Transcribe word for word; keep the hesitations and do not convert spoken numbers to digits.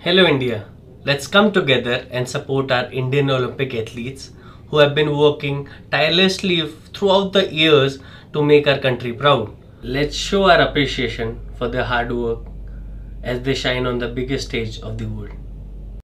Hello India, let's come together and support our Indian Olympic athletes who have been working tirelessly throughout the years to make our country proud. Let's show our appreciation for their hard work as they shine on the biggest stage of the world.